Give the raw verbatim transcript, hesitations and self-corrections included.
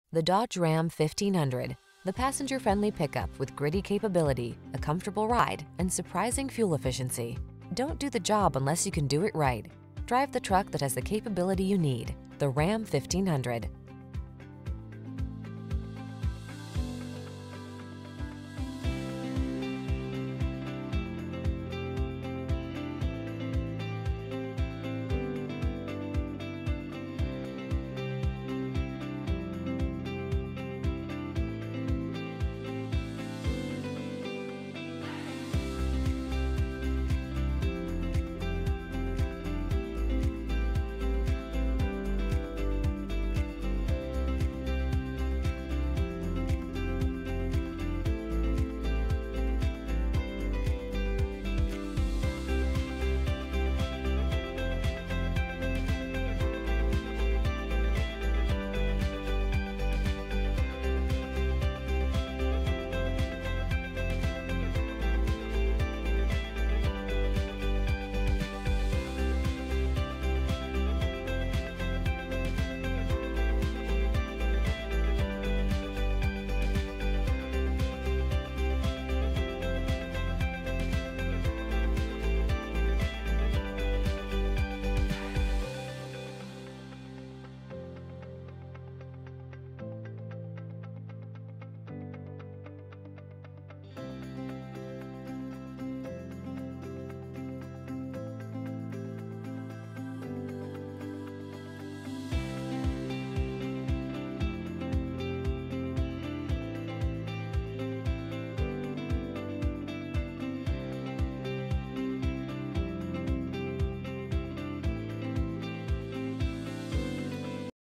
The Dodge Ram fifteen hundred, the passenger-friendly pickup with gritty capability, a comfortable ride, and surprising fuel efficiency. Don't do the job unless you can do it right. Drive the truck that has the capability you need. The Ram fifteen hundred.